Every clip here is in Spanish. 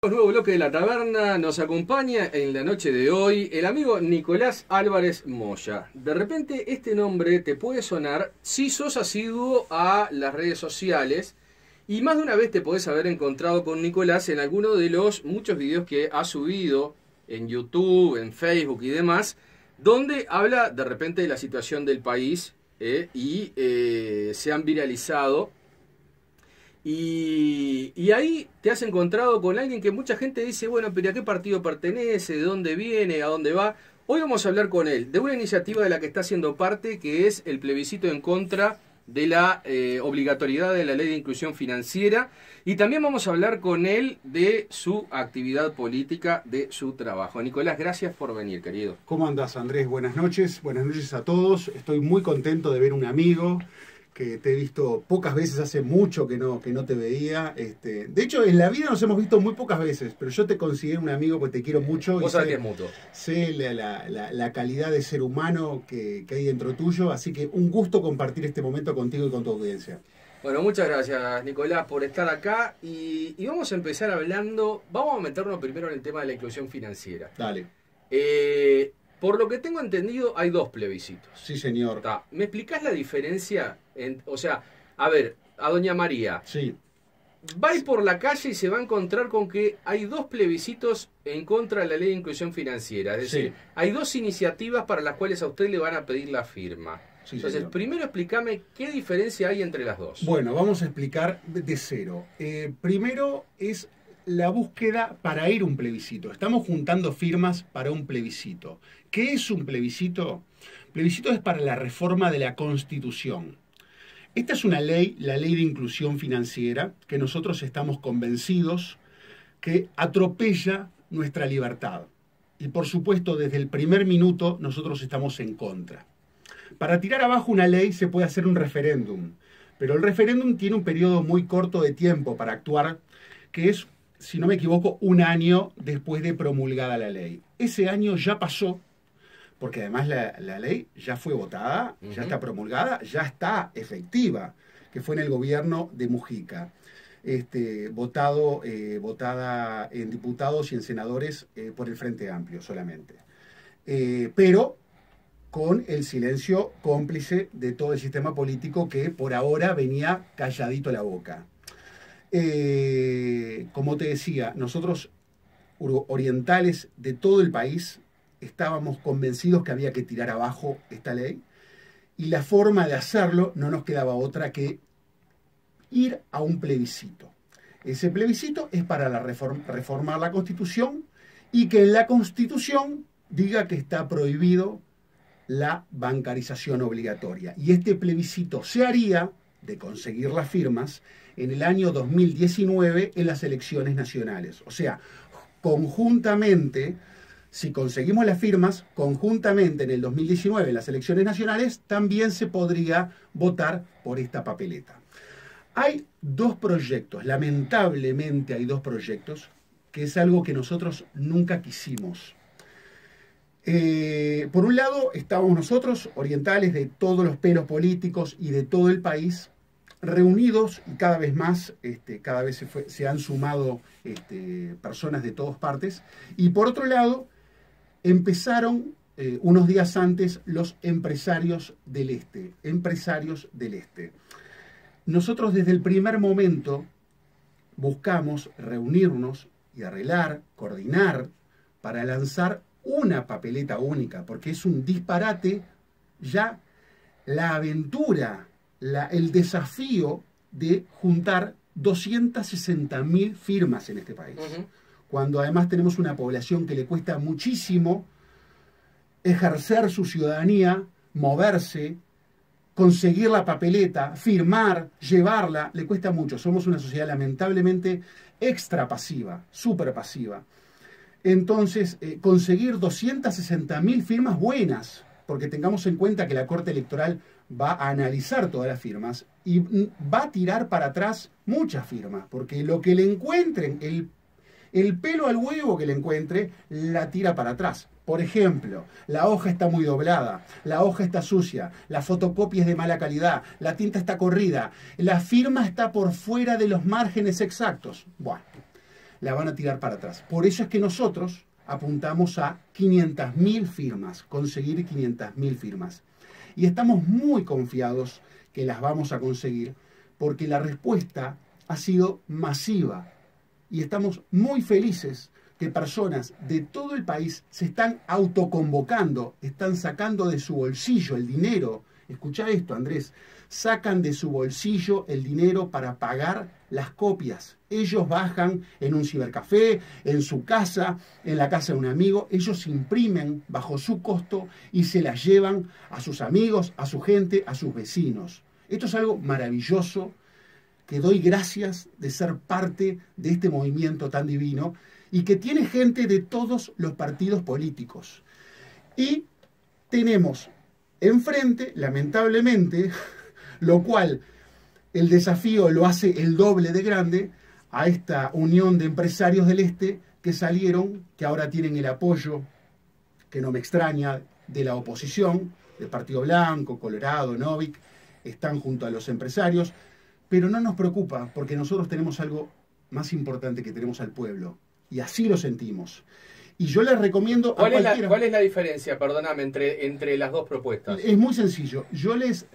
Nuevo bloque de la taberna, nos acompaña en la noche de hoy el amigo Nicolás Álvarez Moya. De repente este nombre te puede sonar si sos asiduo a las redes sociales y más de una vez te podés haber encontrado con Nicolás en alguno de los muchos videos que ha subido en YouTube, en Facebook y demás, donde habla de repente de la situación del país y se han viralizado. Y ahí te has encontrado con alguien que mucha gente dice, bueno, pero ¿a qué partido pertenece? ¿De dónde viene? ¿A dónde va? Hoy vamos a hablar con él de una iniciativa de la que está haciendo parte, que es el plebiscito en contra de la obligatoriedad de la ley de inclusión financiera. Y también vamos a hablar con él de su actividad política, de su trabajo. Nicolás, gracias por venir, querido. ¿Cómo andás, Andrés? Buenas noches a todos. Estoy muy contento de ver un amigo que te he visto pocas veces, hace mucho que no te veía. De hecho, en la vida nos hemos visto muy pocas veces, pero yo te considero un amigo porque te quiero mucho. Vos sabés que es mutuo. Sé la calidad de ser humano que hay dentro tuyo, así que un gusto compartir este momento contigo y con tu audiencia. Bueno, muchas gracias, Nicolás, por estar acá. Y vamos a empezar hablando, vamos a meternos primero en el tema de la inclusión financiera. Dale. Por lo que tengo entendido, hay dos plebiscitos. Sí, señor. ¿Me explicás la diferencia? O sea, a ver, a doña María. Sí. Va a ir por la calle y se va a encontrar con que hay dos plebiscitos en contra de la ley de inclusión financiera. Es decir, hay dos iniciativas para las cuales a usted le van a pedir la firma. Sí, entonces, señor. Primero explícame qué diferencia hay entre las dos. Bueno, vamos a explicar de cero. Primero es la búsqueda para ir a un plebiscito. Estamos juntando firmas para un plebiscito. ¿Qué es un plebiscito? Plebiscito es para la reforma de la Constitución. Esta es una ley, la ley de inclusión financiera, que nosotros estamos convencidos que atropella nuestra libertad. Y por supuesto, desde el primer minuto nosotros estamos en contra. Para tirar abajo una ley se puede hacer un referéndum, pero el referéndum tiene un periodo muy corto de tiempo para actuar, que es, si no me equivoco, un año después de promulgada la ley. Ese año ya pasó, porque además la ley ya fue votada, ya está promulgada, ya está efectiva, que fue en el gobierno de Mujica, votada en diputados y en senadores por el Frente Amplio solamente. Pero con el silencio cómplice de todo el sistema político que por ahora venía calladito la boca. Como te decía, nosotros orientales de todo el país estábamos convencidos que había que tirar abajo esta ley y la forma de hacerlo no nos quedaba otra que ir a un plebiscito. Ese plebiscito es para reformar la Constitución y que en la Constitución diga que está prohibido la bancarización obligatoria. Y este plebiscito se haría, de conseguir las firmas, en el año 2019 en las elecciones nacionales. O sea, conjuntamente, si conseguimos las firmas, conjuntamente en el 2019 en las elecciones nacionales, también se podría votar por esta papeleta. Hay dos proyectos, lamentablemente hay dos proyectos, que es algo que nosotros nunca quisimos. Por un lado, estábamos nosotros, orientales de todos los pelos políticos y de todo el país, reunidos y cada vez más, cada vez se han sumado personas de todas partes. Y por otro lado, empezaron unos días antes los empresarios del Este. Nosotros desde el primer momento buscamos reunirnos y arreglar, coordinar para lanzar una papeleta única, porque es un disparate ya la aventura, el desafío de juntar 260.000 firmas en este país. Cuando además tenemos una población que le cuesta muchísimo ejercer su ciudadanía, moverse, conseguir la papeleta, firmar, llevarla, le cuesta mucho. Somos una sociedad lamentablemente extra pasiva, súper pasiva. Entonces, conseguir 260.000 firmas buenas, porque tengamos en cuenta que la Corte Electoral va a analizar todas las firmas y va a tirar para atrás muchas firmas, porque lo que le encuentren, el pelo al huevo que le encuentre, la tira para atrás. Por ejemplo, la hoja está muy doblada, la hoja está sucia, la fotocopia es de mala calidad, la tinta está corrida, la firma está por fuera de los márgenes exactos. Bueno, la van a tirar para atrás. Por eso es que nosotros apuntamos a 500.000 firmas, conseguir 500.000 firmas. Y estamos muy confiados que las vamos a conseguir, porque la respuesta ha sido masiva. Y estamos muy felices que personas de todo el país se están autoconvocando, están sacando de su bolsillo el dinero. Escuchá esto, Andrés. Sacan de su bolsillo el dinero para pagar las copias. Ellos bajan en un cibercafé, en su casa, en la casa de un amigo. Ellos imprimen bajo su costo y se las llevan a sus amigos, a su gente, a sus vecinos. Esto es algo maravilloso, que doy gracias de ser parte de este movimiento tan divino y que tiene gente de todos los partidos políticos. Y tenemos enfrente, lamentablemente, lo cual el desafío lo hace el doble de grande, a esta unión de empresarios del Este que salieron, que ahora tienen el apoyo, que no me extraña, de la oposición, del Partido Blanco, Colorado, Novik, están junto a los empresarios, pero no nos preocupa, porque nosotros tenemos algo más importante, que tenemos al pueblo, y así lo sentimos. Y yo les recomiendo a cualquiera... ¿Cuál es la diferencia, perdóname, entre las dos propuestas? Es muy sencillo. Yo les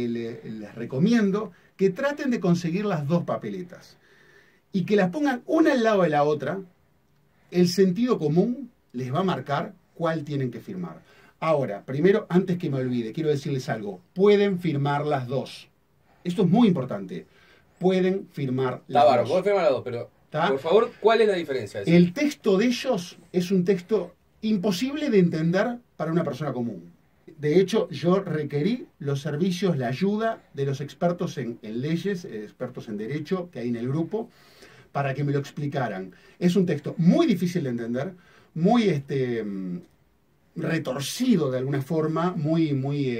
recomiendo que traten de conseguir las dos papeletas y que las pongan una al lado de la otra. El sentido común les va a marcar cuál tienen que firmar. Ahora, primero, antes que me olvide, quiero decirles algo. Pueden firmar las dos. Esto es muy importante. Pueden firmar las dos. Pueden firmar las dos, pero... ¿Tá? Por favor, ¿cuál es la diferencia? El texto de ellos es un texto imposible de entender para una persona común. De hecho, yo requerí los servicios, la ayuda de los expertos en leyes, expertos en derecho que hay en el grupo, para que me lo explicaran. Es un texto muy difícil de entender, muy retorcido de alguna forma, muy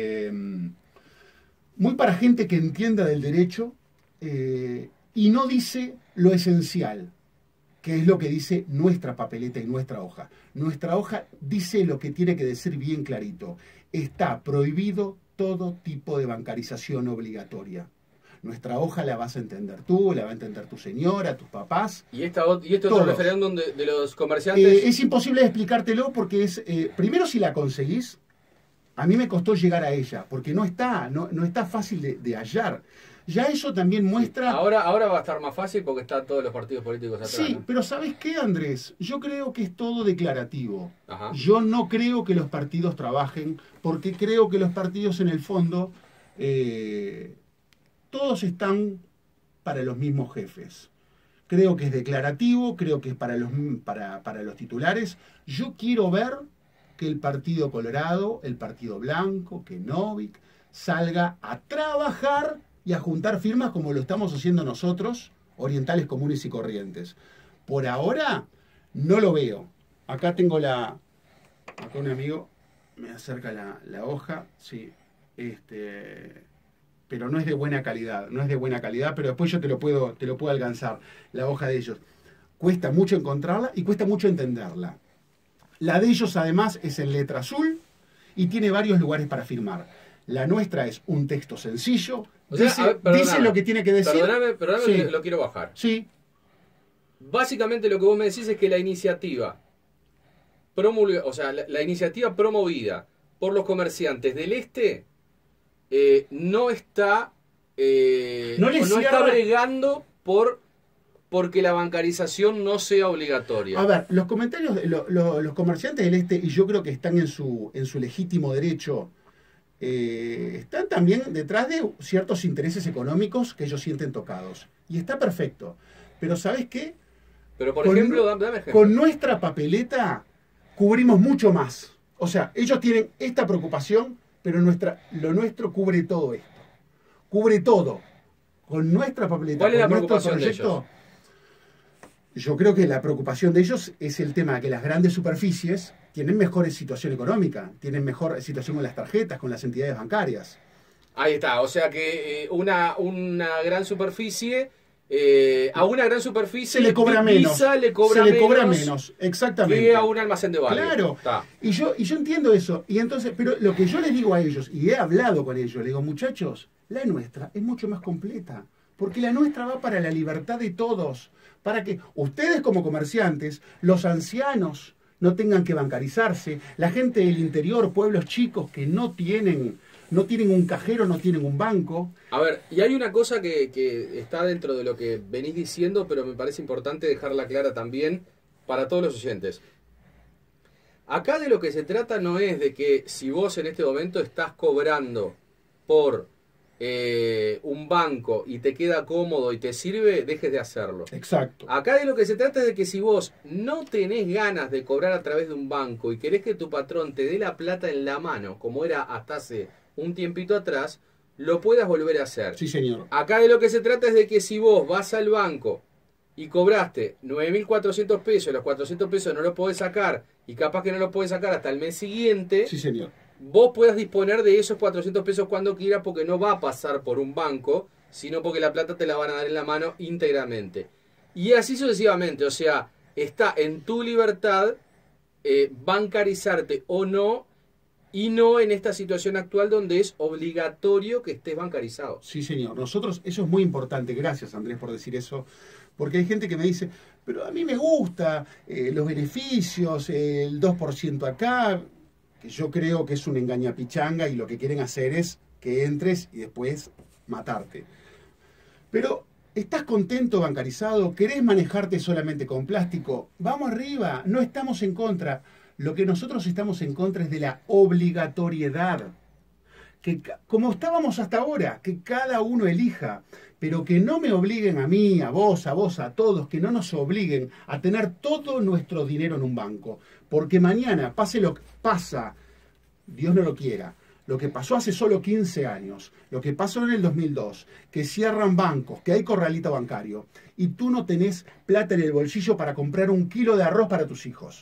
para gente que entienda del derecho, y no dice lo esencial, que es lo que dice nuestra papeleta y nuestra hoja. Nuestra hoja dice lo que tiene que decir bien clarito. Está prohibido todo tipo de bancarización obligatoria. Nuestra hoja la vas a entender tú, la va a entender tu señora, tus papás. ¿Y esto otro referéndum de los comerciantes? Es imposible explicártelo porque es... primero, si la conseguís, a mí me costó llegar a ella, porque no está fácil de hallar. Ya eso también muestra... Ahora va a estar más fácil porque están todos los partidos políticos atrás. Sí, ¿no? pero ¿sabes qué, Andrés? Yo creo que es todo declarativo. Ajá. Yo no creo que los partidos trabajen, porque creo que los partidos en el fondo, todos están para los mismos jefes. Creo que es declarativo, creo que es para los titulares. Yo quiero ver que el Partido Colorado, el Partido Blanco, que Novik salga a trabajar y a juntar firmas como lo estamos haciendo nosotros, orientales comunes y corrientes. Por ahora no lo veo. Acá tengo acá un amigo me acerca la hoja, sí, pero no es de buena calidad, pero después yo te lo puedo alcanzar, la hoja de ellos. Cuesta mucho encontrarla y cuesta mucho entenderla. La de ellos además es en letra azul y tiene varios lugares para firmar. La nuestra es un texto sencillo, dice lo que tiene que decir. Perdóname, sí. Lo quiero bajar. Sí. Básicamente lo que vos me decís es que la iniciativa la iniciativa promovida por los comerciantes del Este no está bregando porque la bancarización no sea obligatoria. A ver, los comentarios de los comerciantes del Este, y yo creo que están en su legítimo derecho, están también detrás de ciertos intereses económicos que ellos sienten tocados. Y está perfecto. Pero ¿sabes qué? Pero por ejemplo, dame ejemplo. Con nuestra papeleta cubrimos mucho más. O sea, ellos tienen esta preocupación, pero lo nuestro cubre todo esto. Cubre todo. Con nuestra papeleta. ¿Cuál es la preocupación de ellos? Yo creo que la preocupación de ellos es el tema de que las grandes superficies tienen mejor situación económica, tienen mejor situación con las tarjetas, con las entidades bancarias. Ahí está, o sea que una gran superficie, a una gran superficie se le cobra menos. Se le cobra menos, exactamente. Que a un almacén de barrio. Claro, está. Y yo entiendo eso. Y entonces, pero lo que yo les digo a ellos, y he hablado con ellos, les digo, muchachos, la nuestra es mucho más completa. Porque la nuestra va para la libertad de todos, para que ustedes como comerciantes, los ancianos, no tengan que bancarizarse, la gente del interior, pueblos chicos que no tienen un cajero, no tienen un banco. A ver, y hay una cosa que está dentro de lo que venís diciendo, pero me parece importante dejarla clara también para todos los oyentes. Acá de lo que se trata no es de que si vos en este momento estás cobrando por un banco y te queda cómodo y te sirve, dejes de hacerlo. Exacto. Acá de lo que se trata es de que si vos no tenés ganas de cobrar a través de un banco y querés que tu patrón te dé la plata en la mano, como era hasta hace un tiempito atrás, lo puedas volver a hacer. Sí, señor. Acá de lo que se trata es de que si vos vas al banco y cobraste 9.400 pesos, los 400 pesos no los podés sacar y capaz que no los podés sacar hasta el mes siguiente, Sí, señor. vos puedas disponer de esos 400 pesos cuando quieras, porque no va a pasar por un banco, sino porque la plata te la van a dar en la mano íntegramente. Y así sucesivamente, o sea, está en tu libertad bancarizarte o no, y no en esta situación actual donde es obligatorio que estés bancarizado. Sí, señor. Nosotros, eso es muy importante. Gracias, Andrés, por decir eso. Porque hay gente que me dice, pero a mí me gusta los beneficios, el 2% acá, que yo creo que es una engañapichanga y lo que quieren hacer es que entres y después matarte. Pero, ¿estás contento bancarizado? ¿Querés manejarte solamente con plástico? Vamos arriba, no estamos en contra. Lo que nosotros estamos en contra es de la obligatoriedad. Que, como estábamos hasta ahora, que cada uno elija, pero que no me obliguen a mí, a vos, a todos, que no nos obliguen a tener todo nuestro dinero en un banco. Porque mañana, pase lo que pasa, Dios no lo quiera, lo que pasó hace solo 15 años, lo que pasó en el 2002, que cierran bancos, que hay corralito bancario, y tú no tenés plata en el bolsillo para comprar 1 kilo de arroz para tus hijos.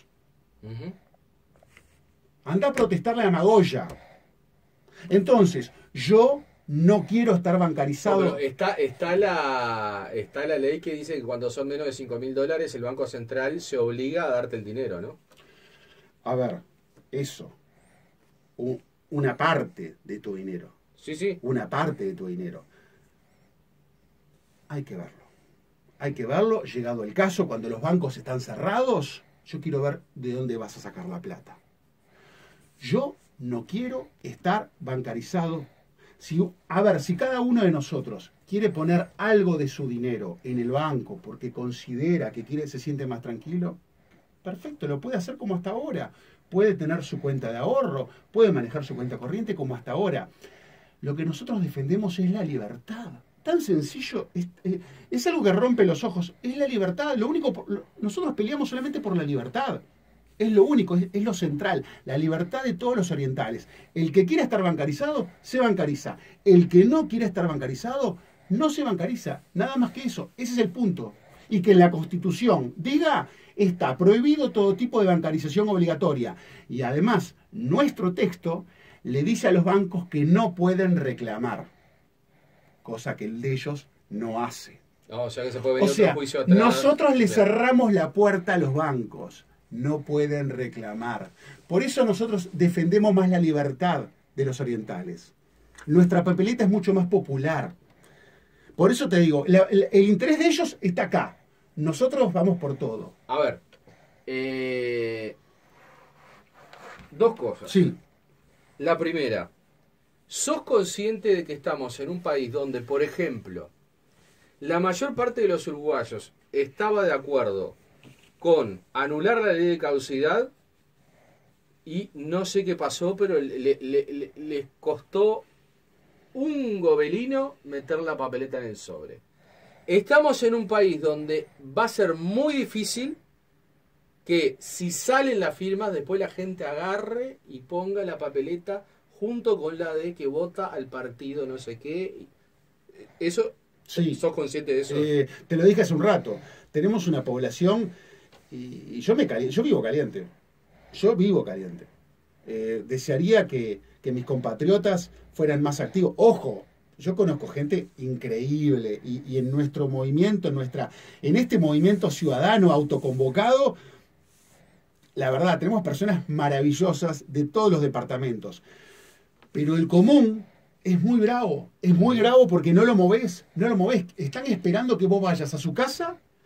Anda a protestarle a Magoya. Entonces, yo no quiero estar bancarizado. No, pero está la ley que dice que cuando son menos de $5.000 el Banco Central se obliga a darte el dinero, ¿no? A ver, eso. Una parte de tu dinero. Sí, sí. Una parte de tu dinero. Hay que verlo. Hay que verlo. Llegado el caso, cuando los bancos están cerrados, yo quiero ver de dónde vas a sacar la plata. Yo no quiero estar bancarizado. A ver, si cada uno de nosotros quiere poner algo de su dinero en el banco porque considera que se siente más tranquilo, perfecto, lo puede hacer como hasta ahora. Puede tener su cuenta de ahorro, puede manejar su cuenta corriente como hasta ahora. Lo que nosotros defendemos es la libertad. Tan sencillo, es algo que rompe los ojos. Es la libertad. Nosotros peleamos solamente por la libertad. Es lo único, es lo central, la libertad de todos los orientales. El que quiera estar bancarizado, se bancariza. El que no quiera estar bancarizado, no se bancariza. Nada más que eso. Ese es el punto. Y que en la Constitución diga, está prohibido todo tipo de bancarización obligatoria. Y además, nuestro texto le dice a los bancos que no pueden reclamar. Cosa que el de ellos no hace. No, o sea que se puede venir otro juicio atrás. Nosotros le cerramos la puerta a los bancos. No pueden reclamar. Por eso nosotros defendemos más la libertad de los orientales. Nuestra papeleta es mucho más popular. Por eso te digo, el interés de ellos está acá. Nosotros vamos por todo. A ver, dos cosas. Sí. La primera, ¿sos consciente de que estamos en un país donde, por ejemplo, la mayor parte de los uruguayos estaba de acuerdo con anular la ley de caducidad y no sé qué pasó, pero les costó un gobelino meter la papeleta en el sobre? Estamos en un país donde va a ser muy difícil que si salen las firmas, después la gente agarre y ponga la papeleta junto con la de que vota al partido no sé qué. ¿Eso? Sí. ¿Sos consciente de eso? Te lo dije hace un rato. Tenemos una población y yo vivo caliente. Yo vivo caliente. Desearía que mis compatriotas fueran más activos. Ojo, yo conozco gente increíble y en nuestro movimiento, en este movimiento ciudadano autoconvocado, la verdad, tenemos personas maravillosas de todos los departamentos. Pero el común es muy bravo porque no lo movés. Están esperando que vos vayas a su casa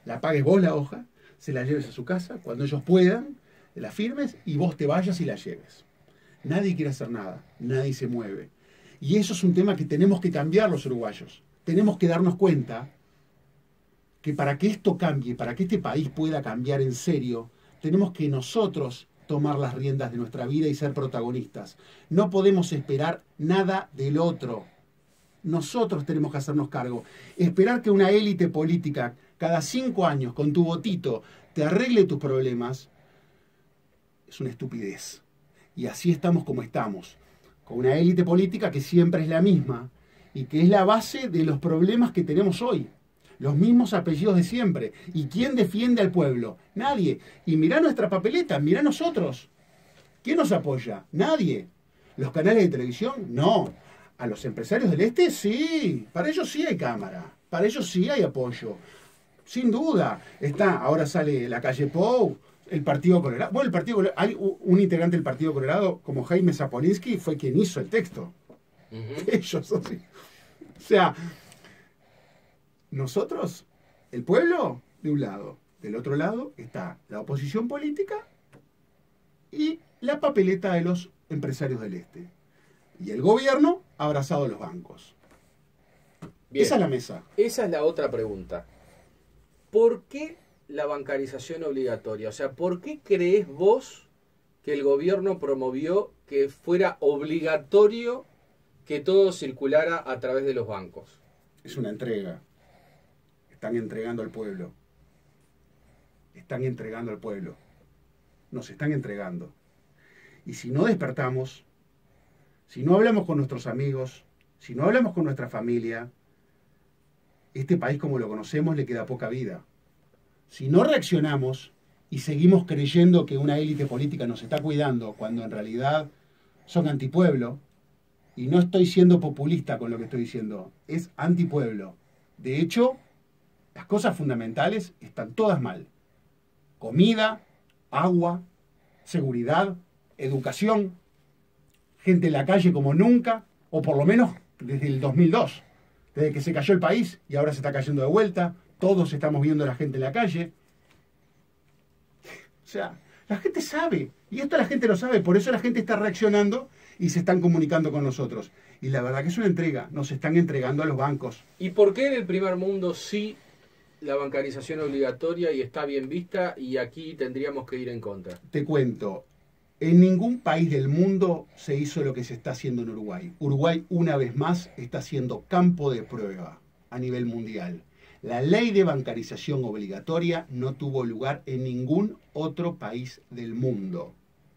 la pagues vos la hoja, se la lleves a su casa, cuando ellos puedan, la firmes y vos te vayas y la lleves. Nadie quiere hacer nada, nadie se mueve. Y eso es un tema que tenemos que cambiar los uruguayos. Tenemos que darnos cuenta que para que esto cambie, para que este país pueda cambiar en serio, tenemos que nosotros tomar las riendas de nuestra vida y ser protagonistas. No podemos esperar nada del otro. Nosotros tenemos que hacernos cargo. Esperar que una élite política cada 5 años con tu votito te arregle tus problemas es una estupidez. Y así estamos como estamos, con una élite política que siempre es la misma y que es la base de los problemas que tenemos hoy. Los mismos apellidos de siempre. ¿Y quién defiende al pueblo? Nadie. Y mirá nuestra papeleta, mirá nosotros. ¿Quién nos apoya? Nadie. ¿Los canales de televisión? No. ¿A los empresarios del este? Sí. Para ellos sí hay cámara. Para ellos sí hay apoyo. Sin duda. Ahora sale la calle Pou, el Partido Colorado. Bueno, el Partido Colorado, hay un integrante del Partido Colorado, como Jaime Zapolinsky, fue quien hizo el texto. Ellos, así. O sea, nosotros, el pueblo, de un lado. Del otro lado está la oposición política y la papeleta de los empresarios del este. Y el gobierno abrazado a los bancos. Bien. Esa es la mesa. Esa es la otra pregunta. ¿Por qué la bancarización obligatoria? O sea, ¿por qué crees vos que el gobierno promovió que fuera obligatorio que todo circulara a través de los bancos? Es una entrega. Están entregando al pueblo. Están entregando al pueblo. Nos están entregando. Y si no despertamos, si no hablamos con nuestros amigos, si no hablamos con nuestra familia, este país como lo conocemos le queda poca vida. Si no reaccionamos y seguimos creyendo que una élite política nos está cuidando cuando en realidad son antipueblo, y no estoy siendo populista con lo que estoy diciendo, es antipueblo. De hecho, las cosas fundamentales están todas mal. Comida, agua, seguridad, educación, gente en la calle como nunca, o por lo menos desde el 2002, desde que se cayó el país y ahora se está cayendo de vuelta, todos estamos viendo a la gente en la calle. O sea, la gente sabe, y esto la gente lo sabe, por eso la gente está reaccionando y se están comunicando con nosotros. Y la verdad que es una entrega, nos están entregando a los bancos. ¿Y por qué en el primer mundo sí la bancarización obligatoria y está bien vista y aquí tendríamos que ir en contra? Te cuento, en ningún país del mundo se hizo lo que se está haciendo en Uruguay. Uruguay, una vez más, está siendo campo de prueba a nivel mundial. La ley de bancarización obligatoria no tuvo lugar en ningún otro país del mundo.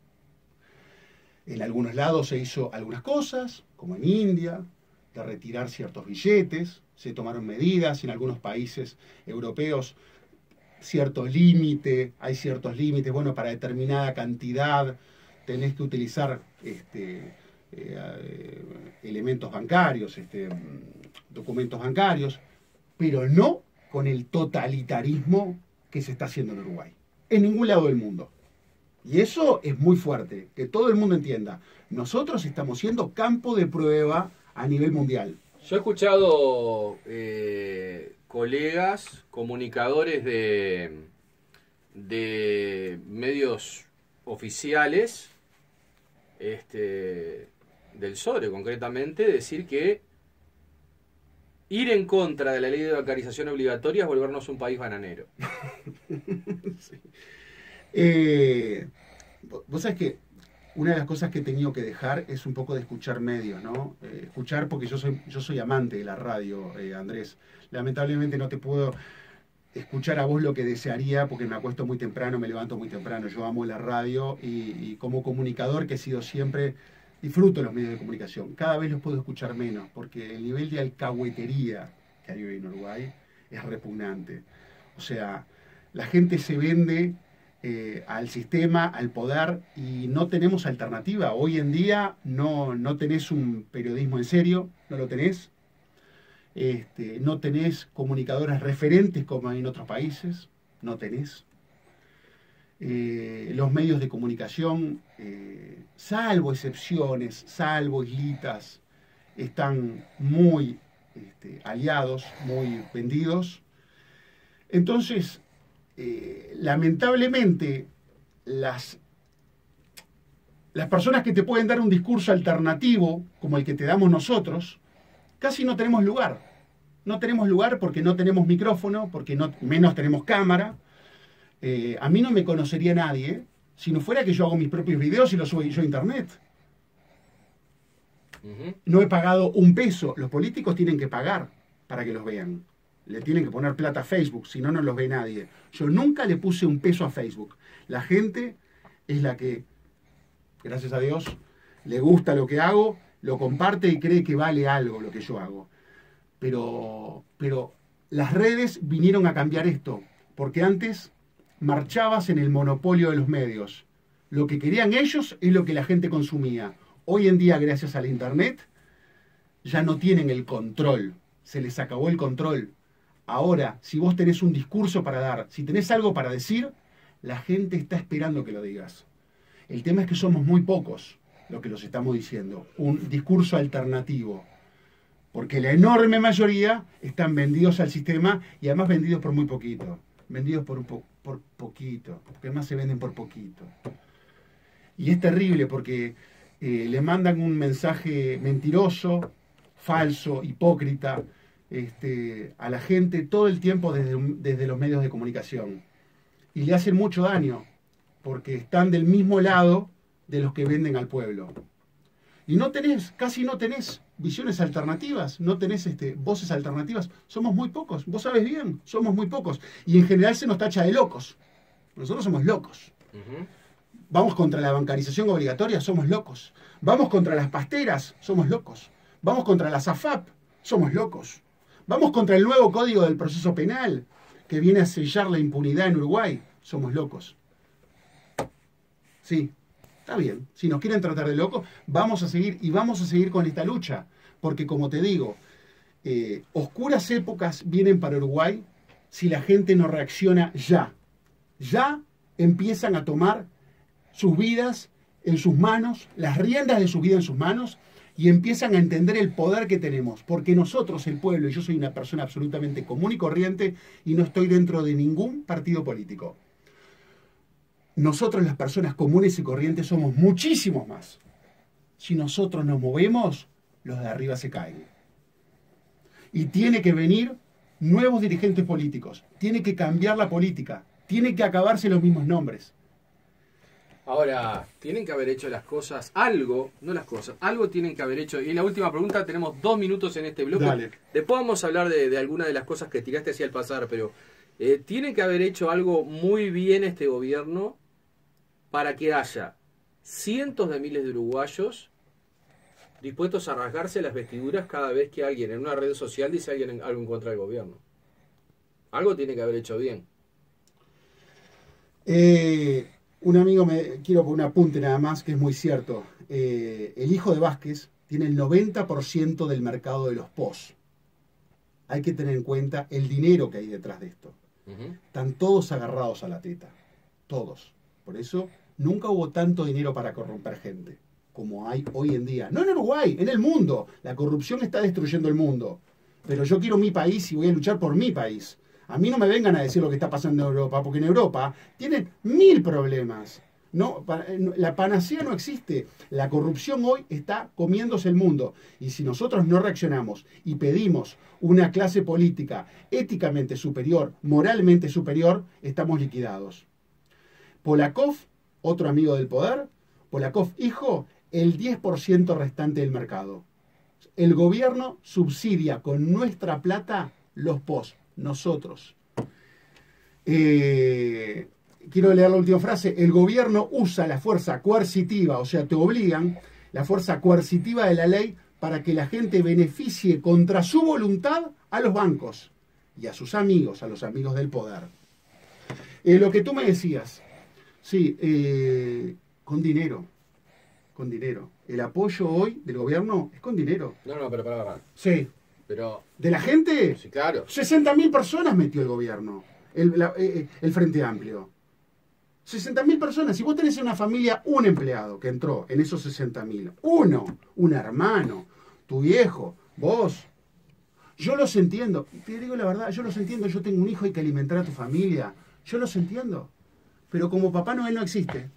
En algunos lados se hizo algunas cosas, como en India, de retirar ciertos billetes, se tomaron medidas en algunos países europeos, hay ciertos límites, bueno, para determinada cantidad tenés que utilizar elementos bancarios, documentos bancarios, pero no con el totalitarismo que se está haciendo en Uruguay, en ningún lado del mundo. Y eso es muy fuerte, que todo el mundo entienda. Nosotros estamos siendo campo de prueba a nivel mundial. Yo he escuchado colegas, comunicadores de medios oficiales, del SORE concretamente, decir que ir en contra de la ley de bancarización obligatoria es volvernos un país bananero. Sí. Vos sabés que una de las cosas que he tenido que dejar es un poco de escuchar medios, ¿no? Escuchar porque yo soy amante de la radio, Andrés. Lamentablemente no te puedo escuchar a vos lo que desearía porque me acuesto muy temprano, me levanto muy temprano. Yo amo la radio y como comunicador que he sido siempre, disfruto los medios de comunicación. Cada vez los puedo escuchar menos porque el nivel de alcahuetería que hay hoy en Uruguay es repugnante. O sea, la gente se vende al sistema, al poder, y no tenemos alternativa. Hoy en día no tenés un periodismo en serio, no lo tenés. No tenés comunicadores referentes como hay en otros países, no tenés. Los medios de comunicación, salvo excepciones, salvo islitas, están muy aliados, muy vendidos. Entonces, lamentablemente, las personas que te pueden dar un discurso alternativo, como el que te damos nosotros, casi no tenemos lugar. No tenemos lugar porque no tenemos micrófono, porque menos tenemos cámara. A mí no me conocería nadie si no fuera que yo hago mis propios videos y los subo yo a internet. No he pagado un peso. Los políticos tienen que pagar para que los vean. Le tienen que poner plata a Facebook, si no, no los ve nadie. Yo nunca le puse un peso a Facebook. La gente es la que, gracias a Dios, le gusta lo que hago, lo comparte y cree que vale algo lo que yo hago. Pero las redes vinieron a cambiar esto, porque antes marchabas en el monopolio de los medios. Lo que querían ellos es lo que la gente consumía. Hoy en día, gracias al internet, ya no tienen el control. Se les acabó el control. Ahora, si vos tenés un discurso para dar, si tenés algo para decir, la gente está esperando que lo digas. El tema es que somos muy pocos lo que los estamos diciendo. Un discurso alternativo. Porque la enorme mayoría están vendidos al sistema y además vendidos por muy poquito. Vendidos por poquito. Porque además se venden por poquito. Y es terrible porque le mandan un mensaje mentiroso, falso, hipócrita, a la gente todo el tiempo desde los medios de comunicación. Y le hacen mucho daño, porque están del mismo lado de los que venden al pueblo. Y casi no tenés visiones alternativas, no tenés voces alternativas. Somos muy pocos, vos sabés bien, somos muy pocos. Y en general se nos tacha de locos. Nosotros somos locos. Vamos contra la bancarización obligatoria, somos locos. Vamos contra las pasteras, somos locos. Vamos contra las AFAP, somos locos. Vamos contra el nuevo Código del Proceso Penal, que viene a sellar la impunidad en Uruguay, somos locos. Sí, está bien. Si nos quieren tratar de locos, vamos a seguir con esta lucha. Porque como te digo, oscuras épocas vienen para Uruguay si la gente no reacciona ya. Ya empiezan a tomar sus vidas en sus manos, las riendas de su vida en sus manos, y empiezan a entender el poder que tenemos. Porque nosotros, el pueblo, y yo soy una persona absolutamente común y corriente, y no estoy dentro de ningún partido político. Nosotros, las personas comunes y corrientes, somos muchísimos más. Si nosotros nos movemos, los de arriba se caen. Y tiene que venir nuevos dirigentes políticos. Tiene que cambiar la política. Tiene que acabarse los mismos nombres. Ahora, tienen que haber hecho las cosas, algo, no las cosas, algo tienen que haber hecho. Y la última pregunta, tenemos 2 minutos en este bloque. Dale. Después vamos a hablar de algunas de las cosas que tiraste hacia el pasar, pero tienen que haber hecho algo muy bien este gobierno para que haya cientos de miles de uruguayos dispuestos a rasgarse las vestiduras cada vez que alguien en una red social dice algo en contra del gobierno. Algo tiene que haber hecho bien. Un amigo quiero poner un apunte nada más, que es muy cierto. El hijo de Vázquez tiene el 90% del mercado de los POS. Hay que tener en cuenta el dinero que hay detrás de esto. Están todos agarrados a la teta. Todos. Por eso nunca hubo tanto dinero para corromper gente como hay hoy en día. No en Uruguay, en el mundo. La corrupción está destruyendo el mundo. Pero yo quiero mi país y voy a luchar por mi país. A mí no me vengan a decir lo que está pasando en Europa, porque en Europa tienen 1000 problemas. No, la panacea no existe. La corrupción hoy está comiéndose el mundo. Y si nosotros no reaccionamos y pedimos una clase política éticamente superior, moralmente superior, estamos liquidados. Polakov, otro amigo del poder, Polakov hijo, el 10% restante del mercado. El gobierno subsidia con nuestra plata los POS. Nosotros. Quiero leer la última frase. El gobierno usa la fuerza coercitiva, o sea, te obligan, la fuerza coercitiva de la ley para que la gente beneficie contra su voluntad a los bancos y a sus amigos, a los amigos del poder. Lo que tú me decías, sí, con dinero. Con dinero. El apoyo hoy del gobierno es con dinero. No, pero para. Sí. Pero, ¿de la gente? Sí, claro. 60.000 personas metió el gobierno, el Frente Amplio. 60.000 personas. Si vos tenés en una familia un empleado que entró en esos 60.000, un hermano, tu viejo, vos. Yo los entiendo. Te digo la verdad, yo los entiendo. Yo tengo un hijo, hay que alimentar a tu familia. Yo los entiendo. Pero como Papá Noel no existe,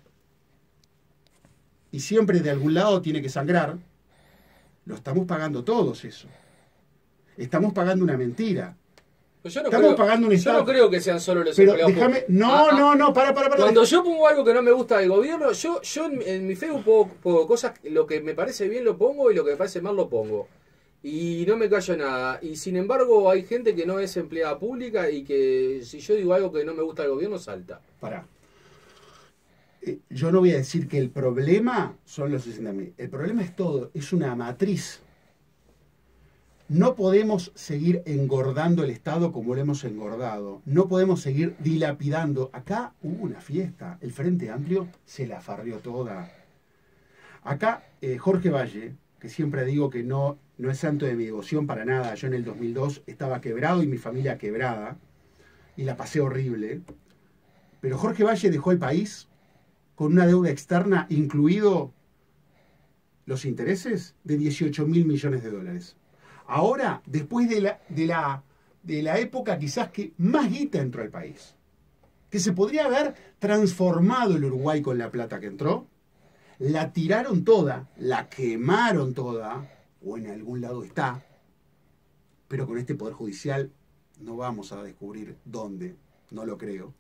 y siempre de algún lado tiene que sangrar, lo estamos pagando todos eso. Estamos pagando una mentira. Pues yo no Estamos creo, pagando un yo Estado. no creo que sean solo los Pero empleados déjame. públicos. No, para. Cuando yo pongo algo que no me gusta del gobierno, yo en mi Facebook pongo cosas, lo que me parece bien lo pongo y lo que me parece mal lo pongo. Y no me callo nada. Y sin embargo hay gente que no es empleada pública y que si yo digo algo que no me gusta del gobierno, salta. Pará. Yo no voy a decir que el problema son los 60.000. El problema es todo. Es una matriz. No podemos seguir engordando el Estado como lo hemos engordado. No podemos seguir dilapidando. Acá hubo una fiesta. El Frente Amplio se la farrió toda. Acá Jorge Valle, que siempre digo que no es santo de mi devoción para nada. Yo en el 2002 estaba quebrado y mi familia quebrada. Y la pasé horrible. Pero Jorge Valle dejó el país con una deuda externa, incluido los intereses, de 18.000 millones de dólares. Ahora, después de la época quizás que más guita entró al país, que se podría haber transformado el Uruguay con la plata que entró, la tiraron toda, la quemaron toda, o en algún lado está, pero con este Poder Judicial no vamos a descubrir dónde, no lo creo.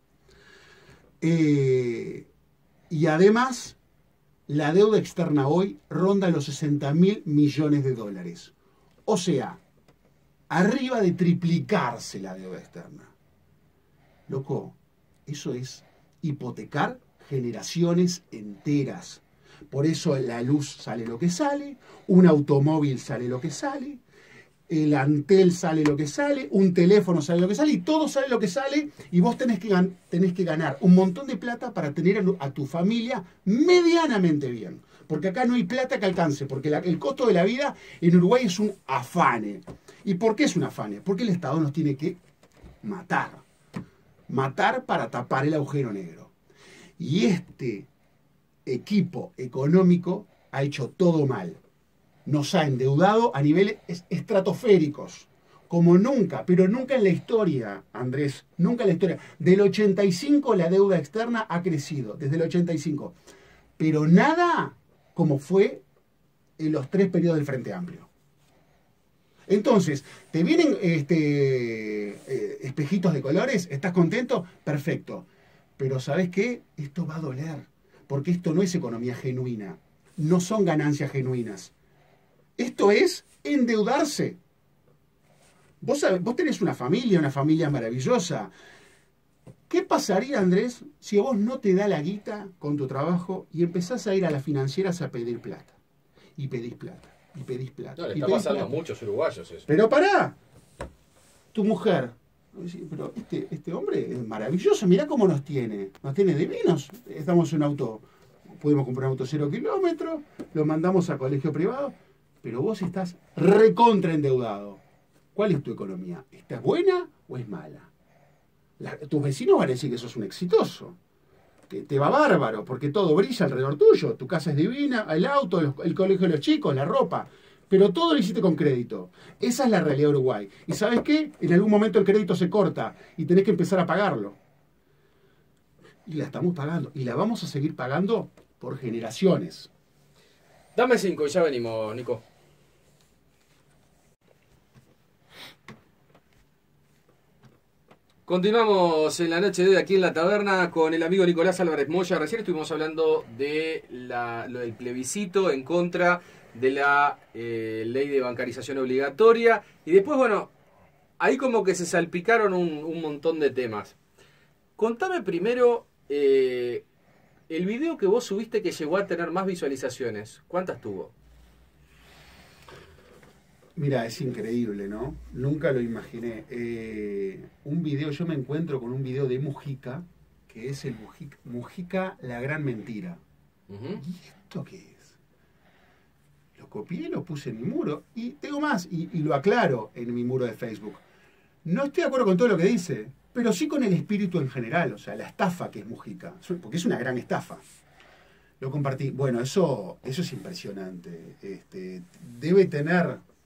Y además, la deuda externa hoy ronda los 60.000 millones de dólares. O sea, arriba de triplicarse la deuda externa. Loco, eso es hipotecar generaciones enteras. Por eso la luz sale lo que sale, un automóvil sale lo que sale, el Antel sale lo que sale, un teléfono sale lo que sale, y todo sale lo que sale, y vos tenés que ganar un montón de plata para tener a tu familia medianamente bien. Porque acá no hay plata que alcance, porque el costo de la vida en Uruguay es un afane. ¿Y por qué es un afane? Porque el Estado nos tiene que matar. Matar para tapar el agujero negro. Y este equipo económico ha hecho todo mal. Nos ha endeudado a niveles estratosféricos, como nunca, pero nunca en la historia, Andrés, nunca en la historia. Del 85 la deuda externa ha crecido, desde el 85, pero nada como fue en los 3 periodos del Frente Amplio. Entonces, ¿te vienen espejitos de colores? ¿Estás contento? Perfecto. Pero ¿sabes qué? Esto va a doler, porque esto no es economía genuina, no son ganancias genuinas. Esto es endeudarse. Vos tenés una familia maravillosa. ¿Qué pasaría, Andrés, si a vos no te da la guita con tu trabajo y empezás a ir a las financieras a pedir plata? Y pedís plata, y pedís plata. No, le y está pedís pasando plata. a muchos uruguayos eso. Pero pará, tu mujer. Pero este hombre es maravilloso, mirá cómo nos tiene divinos. Estamos en un auto, pudimos comprar un auto 0 kilómetros, lo mandamos a colegio privado. Pero vos estás recontra endeudado. ¿Cuál es tu economía? ¿Está buena o es mala? Tus vecinos van a decir que sos un exitoso. Que te va bárbaro, porque todo brilla alrededor tuyo. Tu casa es divina, el auto, el colegio de los chicos, la ropa. Pero todo lo hiciste con crédito. Esa es la realidad de Uruguay. ¿Y sabes qué? En algún momento el crédito se corta y tenés que empezar a pagarlo. Y la estamos pagando. Y la vamos a seguir pagando por generaciones. Dame 5 y ya venimos, Nico. Continuamos en la noche de hoy aquí en la taberna con el amigo Nicolás Álvarez Moya. Recién estuvimos hablando de lo del plebiscito en contra de la ley de bancarización obligatoria. Y después, bueno, ahí como que se salpicaron un montón de temas. Contame primero el video que vos subiste que llegó a tener más visualizaciones. ¿Cuántas tuvo? Mira, es increíble, ¿no? Nunca lo imaginé. Un video, yo me encuentro con un video de Mujica, que es el Mujica, la gran mentira. ¿Y esto qué es? Lo copié, lo puse en mi muro, y tengo más, y lo aclaro en mi muro de Facebook. No estoy de acuerdo con todo lo que dice, pero sí con el espíritu en general, o sea, la estafa que es Mujica, porque es una gran estafa. Lo compartí. Bueno, eso es impresionante. Debe tener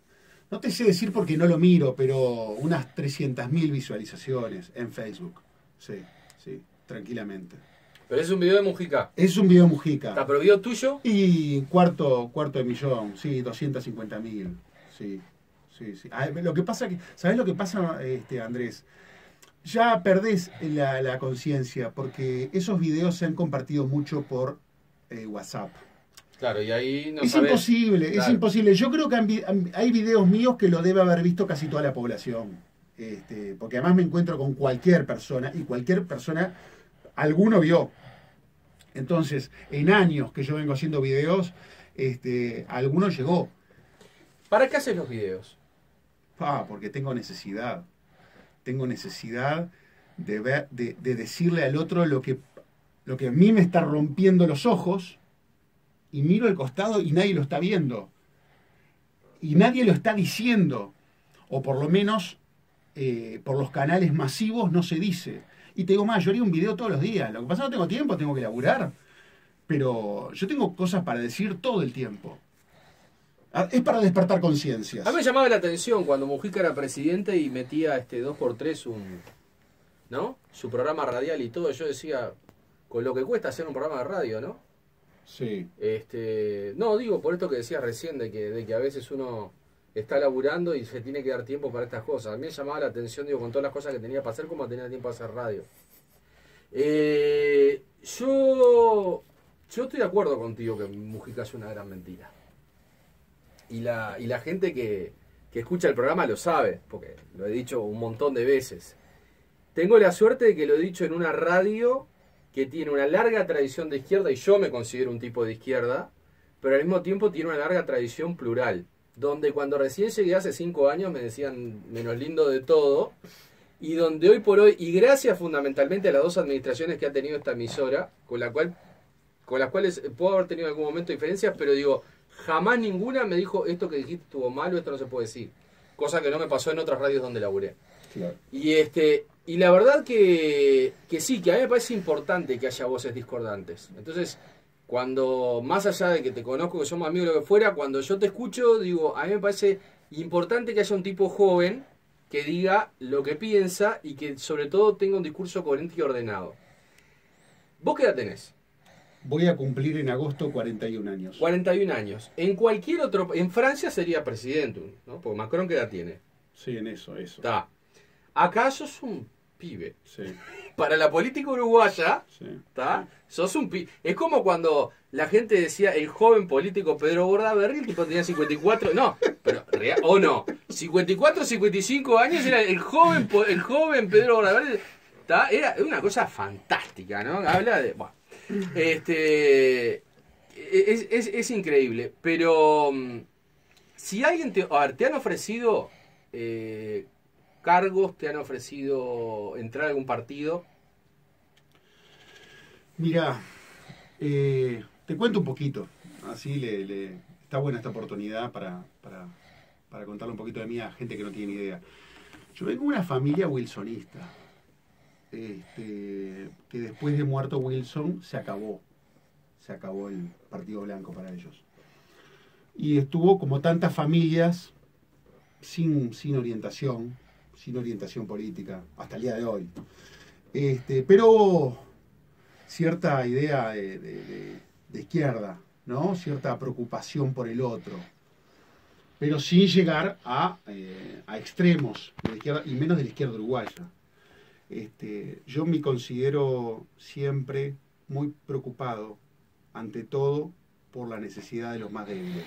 no te sé decir porque no lo miro, pero unas 300.000 visualizaciones en Facebook. Sí, sí, tranquilamente. Pero es un video de Mujica. Es un video de Mujica. ¿Está pero video tuyo? Y cuarto de millón, sí, 250.000. Sí, sí, sí. Ah, lo que pasa que, ¿sabés lo que pasa, Andrés? Ya perdés la conciencia, porque esos videos se han compartido mucho por WhatsApp. Claro, y ahí no Es sabés. imposible, Claro. es imposible. Yo creo que hay videos míos que lo debe haber visto casi toda la población. Porque además me encuentro con cualquier persona, y cualquier persona, alguno vio. Entonces, en años que yo vengo haciendo videos, alguno llegó. ¿Para qué haces los videos? Porque tengo necesidad. Tengo necesidad de ver, de decirle al otro lo que a mí me está rompiendo los ojos, y miro al costado y nadie lo está viendo. Y nadie lo está diciendo. O por lo menos por los canales masivos no se dice. Y te digo más, yo haría un video todos los días. Lo que pasa es que no tengo tiempo, tengo que laburar. Pero yo tengo cosas para decir todo el tiempo. Es para despertar conciencias. A mí me llamaba la atención cuando Mujica era presidente y metía 2x3 ¿no? Su programa radial y todo. Yo decía, con lo que cuesta hacer un programa de radio, ¿no? Sí. No, digo por esto que decías recién, de que a veces uno está laburando y se tiene que dar tiempo para estas cosas. A mí me llamaba la atención, digo, con todas las cosas que tenía para hacer, como tenía tiempo para hacer radio. Yo estoy de acuerdo contigo que Mujica es una gran mentira. Y la gente que escucha el programa lo sabe, porque lo he dicho un montón de veces. Tengo la suerte de que lo he dicho en una radio que tiene una larga tradición de izquierda, y yo me considero un tipo de izquierda, pero al mismo tiempo tiene una larga tradición plural, donde cuando recién llegué hace 5 años me decían menos lindo de todo, y donde hoy por hoy, y gracias fundamentalmente a las 2 administraciones que ha tenido esta emisora, con las cuales puedo haber tenido en algún momento diferencias, pero digo, jamás ninguna me dijo esto que dijiste estuvo malo, esto no se puede decir. Cosa que no me pasó en otras radios donde laburé. Claro. Y la verdad que sí, que a mí me parece importante que haya voces discordantes. Entonces, cuando, más allá de que te conozco, que somos amigos, lo que fuera, cuando yo te escucho, digo, a mí me parece importante que haya un tipo joven que diga lo que piensa y que sobre todo tenga un discurso coherente y ordenado. ¿Vos qué edad tenés? Voy a cumplir en agosto 41 años. 41 años. En cualquier otro... En Francia sería presidente, ¿no? Porque Macron, ¿qué edad tiene? Sí, en eso. Está. Acá sos un pibe. Sí. Para la política uruguaya, Sí. ¿está? Sos un pibe. Es como cuando la gente decía el joven político Pedro Bordaberry, el tipo tenía 54... No, pero... ¿O no? 54, 55 años era el joven Pedro Bordaberry. ¿Está? Era una cosa fantástica, ¿no? Habla de... Bueno, es increíble, pero si alguien te han ofrecido cargos, te han ofrecido entrar a algún partido. Mira, te cuento un poquito, así está buena esta oportunidad para contarle un poquito de mí a gente que no tiene idea. Yo vengo de una familia wilsonista, que después de muerto Wilson se acabó el Partido Blanco para ellos. Y estuvo como tantas familias sin orientación política, hasta el día de hoy. Pero cierta idea de izquierda, ¿no? Cierta preocupación por el otro, pero sin llegar a extremos de la izquierda, y menos de la izquierda uruguaya. Yo me considero siempre muy preocupado, ante todo, por la necesidad de los más débiles.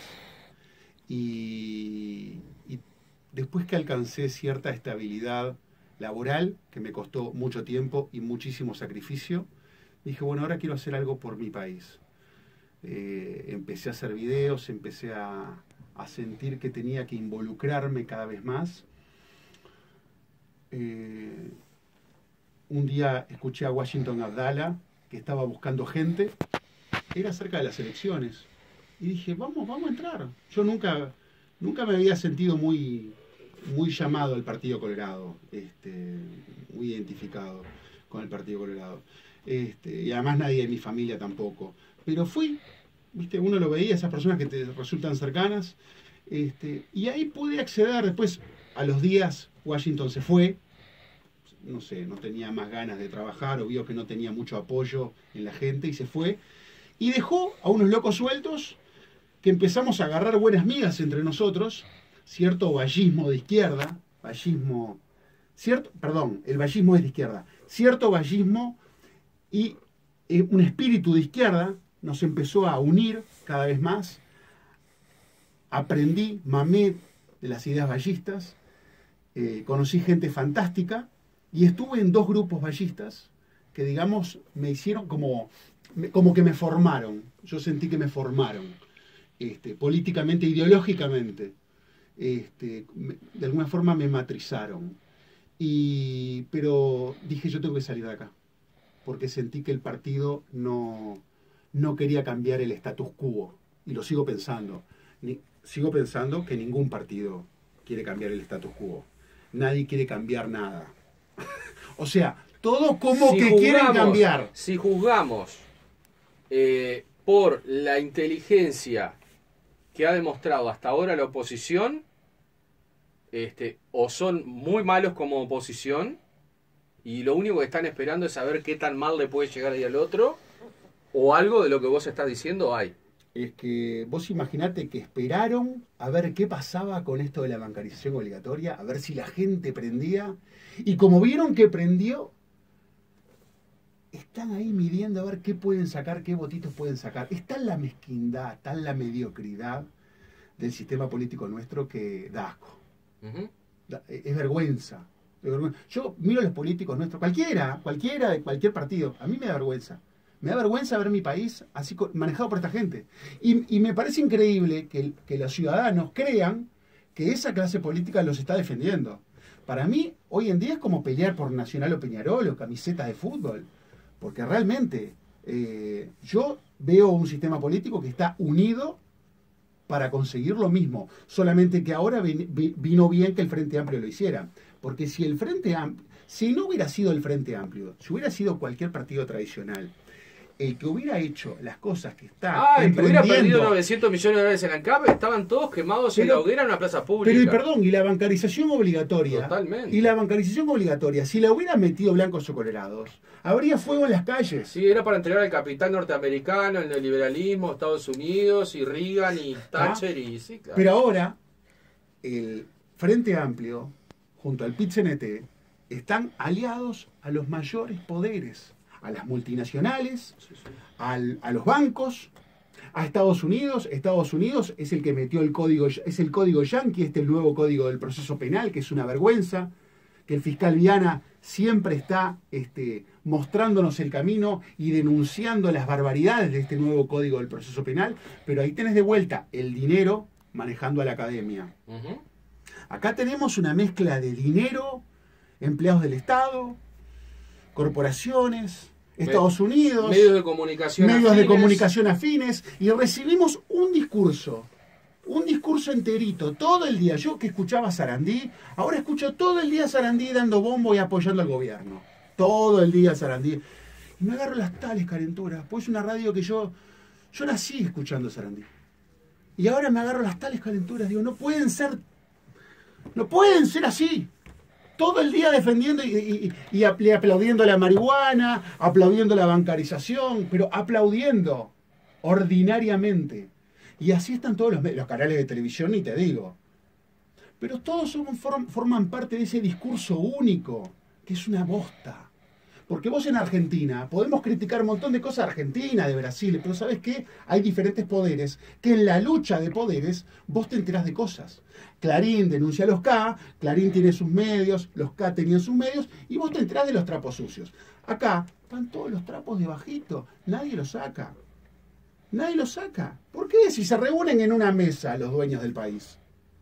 Y después que alcancé cierta estabilidad laboral, que me costó mucho tiempo y muchísimo sacrificio, dije, bueno, ahora quiero hacer algo por mi país. Empecé a hacer videos, empecé a sentir que tenía que involucrarme cada vez más. Un día escuché a Washington Abdallah, que estaba buscando gente, era cerca de las elecciones, y dije, vamos a entrar. Yo nunca me había sentido muy llamado al Partido Colorado, muy identificado con el Partido Colorado, y además nadie de mi familia tampoco, pero fui, ¿viste? Uno lo veía, esas personas que te resultan cercanas, Y ahí pude acceder. Después, a los días, Washington se fue. No sé, no tenía más ganas de trabajar o vio que no tenía mucho apoyo en la gente y se fue. Y dejó a unos locos sueltos que empezamos a agarrar buenas migas entre nosotros, cierto vallismo de izquierda, el vallismo es de izquierda, cierto vallismo y un espíritu de izquierda nos empezó a unir cada vez más. Aprendí, mamé de las ideas vallistas, conocí gente fantástica y estuve en 2 grupos vallistas que, digamos, me hicieron como que me formaron. Yo sentí que me formaron, políticamente, ideológicamente. De alguna forma me matrizaron. Pero dije, yo tengo que salir de acá, porque sentí que el partido no quería cambiar el status quo. Y lo sigo pensando. Sigo pensando que ningún partido quiere cambiar el status quo. Nadie quiere cambiar nada. O sea, todo como que quieren cambiar. Si juzgamos por la inteligencia que ha demostrado hasta ahora la oposición, o son muy malos como oposición y lo único que están esperando es saber qué tan mal le puede llegar ahí al otro, o algo de lo que vos estás diciendo hay. Es que vos imaginate que esperaron a ver qué pasaba con esto de la bancarización obligatoria, a ver si la gente prendía, y como vieron que prendió, están ahí midiendo a ver qué pueden sacar, qué votitos pueden sacar. Está en la mezquindad, está en la mediocridad del sistema político nuestro que da asco. Es vergüenza. Yo miro a los políticos nuestros, cualquiera de cualquier partido, a mí me da vergüenza. Me da vergüenza ver mi país así manejado por esta gente. Y me parece increíble que los ciudadanos crean que esa clase política los está defendiendo. Para mí, hoy en día es como pelear por Nacional o Peñarol o camisetas de fútbol. Porque realmente yo veo un sistema político que está unido para conseguir lo mismo. Solamente que ahora vino bien que el Frente Amplio lo hiciera. Porque si no hubiera sido el Frente Amplio, si hubiera sido cualquier partido tradicional, el que hubiera hecho las cosas que está el que hubiera perdido 900 millones de dólares en ANCAP, estaban todos quemados en la hoguera en una plaza pública. Pero perdón, y la bancarización obligatoria. Totalmente. Y la bancarización obligatoria, si la hubieran metido blancos o colorados, habría fuego en las calles. Sí, era para entregar al capital norteamericano, el neoliberalismo, Estados Unidos, y Reagan, y Thatcher, y sí, claro. Pero ahora, el Frente Amplio, junto al PIT-CNT, están aliados a los mayores poderes. A las multinacionales, a los bancos, a Estados Unidos. Estados Unidos es el que metió el código Yankee, el nuevo código del proceso penal, que es una vergüenza, que el fiscal Viana siempre está mostrándonos el camino y denunciando las barbaridades de este nuevo código del proceso penal, pero ahí tenés de vuelta el dinero manejando a la academia. Acá tenemos una mezcla de dinero, empleados del Estado, corporaciones, Estados Unidos, medios de comunicación afines, y recibimos un discurso enterito, todo el día. Yo que escuchaba a Sarandí, ahora escucho todo el día a Sarandí dando bombo y apoyando al gobierno. Todo el día Sarandí. Y me agarro las tales calenturas, pues es una radio que yo nací escuchando a Sarandí. Y ahora me agarro las tales calenturas, digo, no pueden ser así. Todo el día defendiendo y aplaudiendo la marihuana, aplaudiendo la bancarización, pero aplaudiendo ordinariamente. Y así están todos los canales de televisión, ni te digo. Pero todos forman parte de ese discurso único, que es una bosta. Porque vos en Argentina, podemos criticar un montón de cosas de Argentina, de Brasil, pero ¿sabés qué? Hay diferentes poderes, que en la lucha de poderes vos te enterás de cosas. Clarín denuncia a los K, Clarín tiene sus medios, los K tenían sus medios, y vos te enterás de los trapos sucios. Acá están todos los trapos debajito, nadie los saca. Nadie los saca. ¿Por qué? Si se reúnen en una mesa los dueños del país.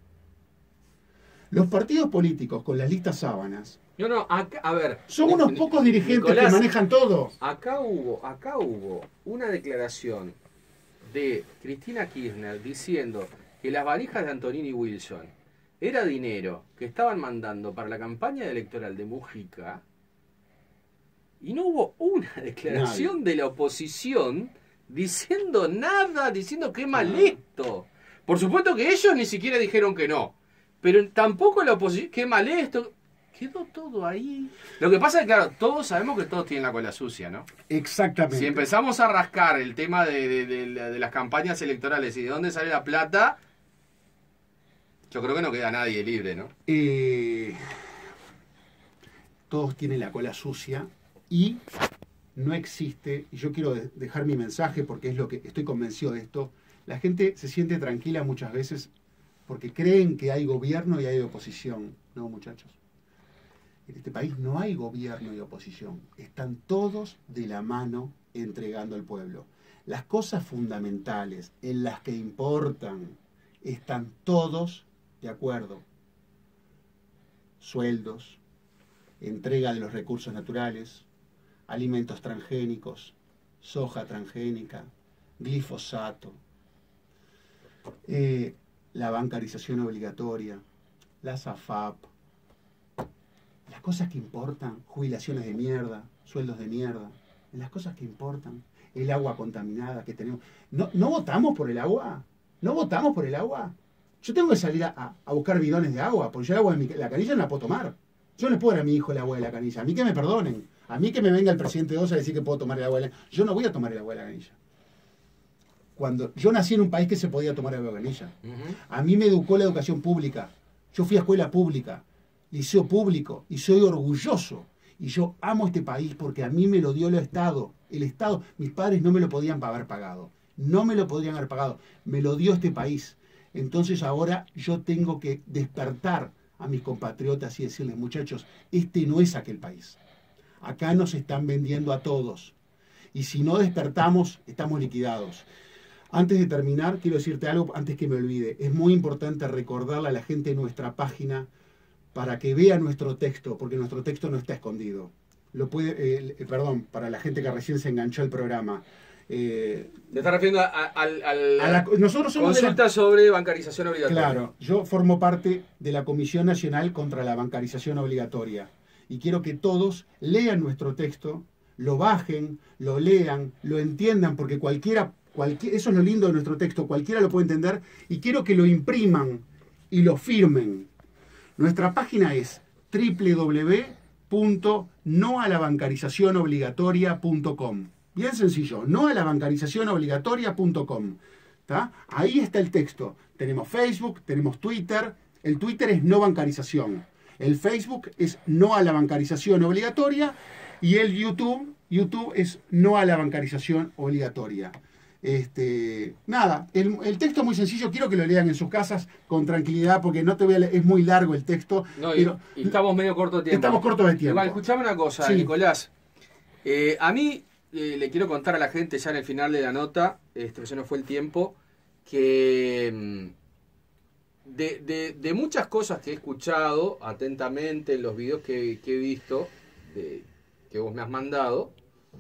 Los partidos políticos con las listas sábanas, a ver. son unos pocos dirigentes, Nicolás, que manejan todo. Acá hubo una declaración de Cristina Kirchner diciendo que las valijas de Antonini Wilson era dinero que estaban mandando para la campaña electoral de Mujica, y no hubo una declaración de la oposición diciendo nada, diciendo que mal esto. Por supuesto que ellos ni siquiera dijeron que no. Pero tampoco la oposición, qué mal esto. Quedó todo ahí. Lo que pasa es que, claro, todos sabemos que todos tienen la cola sucia, ¿no? Exactamente. Si empezamos a rascar el tema de las campañas electorales y de dónde sale la plata, yo creo que no queda nadie libre, ¿no? Todos tienen la cola sucia y no existe, y yo quiero dejar mi mensaje porque es lo que estoy convencido de esto, la gente se siente tranquila muchas veces porque creen que hay gobierno y hay oposición. No, muchachos. En este país no hay gobierno y oposición. Están todos de la mano entregando al pueblo. Las cosas fundamentales en las que importan están todos de acuerdo. Sueldos, entrega de los recursos naturales, alimentos transgénicos, soja transgénica, glifosato, la bancarización obligatoria, la SAFAP, las cosas que importan, jubilaciones de mierda, sueldos de mierda, las cosas que importan, el agua contaminada que tenemos. ¿No votamos por el agua? ¿No votamos por el agua? Yo tengo que salir a buscar bidones de agua, porque yo el agua de la canilla no la puedo tomar. Yo no le puedo dar a mi hijo el agua de la canilla. A mí que me perdonen. A mí que me venga el presidente Osa a decir que puedo tomar el agua de la canilla. Yo no voy a tomar el agua de la canilla. Cuando yo nací en un país que se podía tomar el agua de la canilla. A mí me educó la educación pública. Yo fui a escuela pública, liceo público, y soy orgulloso. Y yo amo este país porque a mí me lo dio el Estado. El Estado, mis padres no me lo podían haber pagado. No me lo podrían haber pagado. Me lo dio este país. Entonces ahora yo tengo que despertar a mis compatriotas y decirles, muchachos, este no es aquel país. Acá nos están vendiendo a todos. Y si no despertamos, estamos liquidados. Antes de terminar, quiero decirte algo antes que me olvide. Es muy importante recordarle a la gente nuestra página para que vea nuestro texto, porque nuestro texto no está escondido. Lo puede, perdón, para la gente que recién se enganchó al programa. ¿Te estás refiriendo nosotros somos consulta sobre bancarización obligatoria? Claro, yo formo parte de la Comisión Nacional contra la Bancarización Obligatoria y quiero que todos lean nuestro texto, lo bajen, lo lean, lo entiendan, porque cualquiera, eso es lo lindo de nuestro texto, cualquiera lo puede entender, y quiero que lo impriman y lo firmen. Nuestra página es www.noalabancarizacionobligatoria.com. Bien sencillo, noalabancarizacionobligatoria.com. Ahí está el texto. Tenemos Facebook, tenemos Twitter. El Twitter es no bancarización. El Facebook es no a la bancarización obligatoria. Y el YouTube es no a la bancarización obligatoria. Nada, el texto es muy sencillo. Quiero que lo lean en sus casas con tranquilidad porque no te voy a leer, es muy largo el texto. No, y estamos medio cortos de tiempo. Estamos cortos de tiempo. Igual, escuchame una cosa, sí. Nicolás. A mí le quiero contar a la gente ya en el final de la nota, ya no fue el tiempo, que de muchas cosas que he escuchado atentamente en los videos que he visto, que vos me has mandado,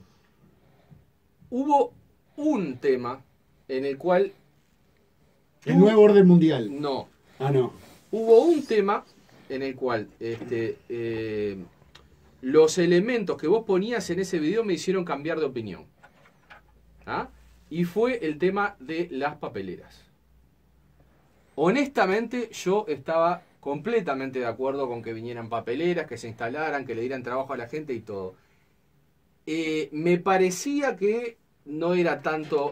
hubo un tema en el cual... El nuevo orden mundial. No. Ah, no. Hubo un tema en el cual los elementos que vos ponías en ese video me hicieron cambiar de opinión. ¿Ah? Y fue el tema de las papeleras. Honestamente, yo estaba completamente de acuerdo con que vinieran papeleras, que se instalaran, que le dieran trabajo a la gente y todo. Me parecía que no era tanto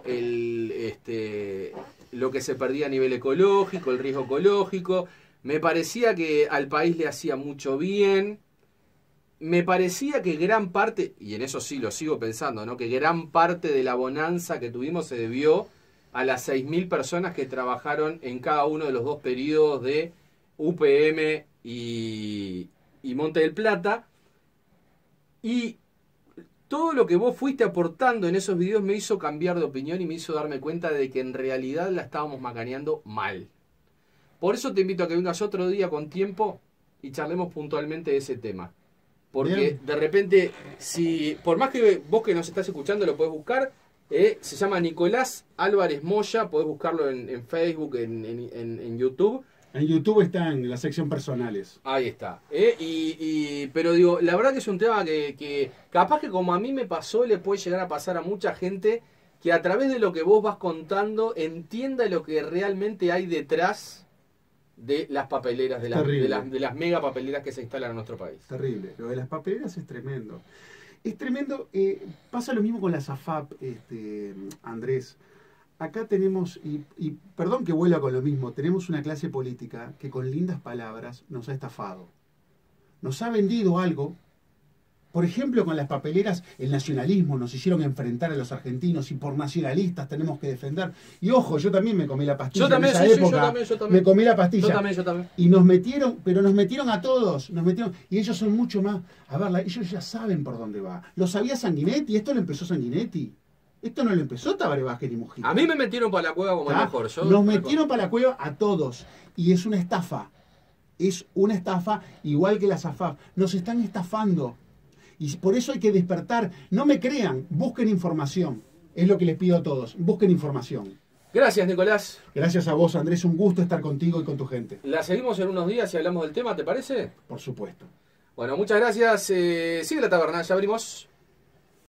lo que se perdía a nivel ecológico, el riesgo ecológico. Me parecía que al país le hacía mucho bien. Me parecía que gran parte, y en eso sí lo sigo pensando, ¿no?, que gran parte de la bonanza que tuvimos se debió a las 6.000 personas que trabajaron en cada uno de los dos periodos de UPM y Monte del Plata. Y todo lo que vos fuiste aportando en esos videos me hizo cambiar de opinión y me hizo darme cuenta de que en realidad la estábamos macaneando mal. Por eso te invito a que vengas otro día con tiempo y charlemos puntualmente de ese tema. Porque bien, de repente, si por más que vos que nos estás escuchando lo podés buscar, se llama Nicolás Álvarez Moya, podés buscarlo en Facebook, en YouTube. En YouTube está en la sección personales. Ahí está. Pero digo, la verdad que es un tema que capaz que como a mí me pasó, le puede llegar a pasar a mucha gente que a través de lo que vos vas contando entienda lo que realmente hay detrás de las papeleras, de las mega papeleras que se instalan en nuestro país. Terrible. Lo de las papeleras es tremendo. Es tremendo. Pasa lo mismo con las AFAP, Andrés. Acá tenemos, y perdón que vuelva con lo mismo, tenemos una clase política que con lindas palabras nos ha estafado. Nos ha vendido algo. Por ejemplo, con las papeleras, el nacionalismo, nos hicieron enfrentar a los argentinos y por nacionalistas tenemos que defender. Y ojo, yo también me comí la pastilla. Yo también, en esa época, yo también. me comí la pastilla. Yo también. Y nos metieron, pero nos metieron a todos. Y ellos son mucho más. A ver, ellos ya saben por dónde va. Lo sabía Sanguinetti, esto lo empezó Sanguinetti. Esto no lo empezó Tabaré Vázquez ni Mujica. A mí me metieron para la cueva como el mejor. Nos metieron para la cueva a todos. Y es una estafa. Es una estafa igual que las AFAP. Nos están estafando. Y por eso hay que despertar. No me crean, busquen información. Es lo que les pido a todos. Busquen información. Gracias, Nicolás. Gracias a vos, Andrés. Un gusto estar contigo y con tu gente. La seguimos en unos días y hablamos del tema, ¿te parece? Por supuesto. Bueno, muchas gracias. Sigue la taberna, ya abrimos.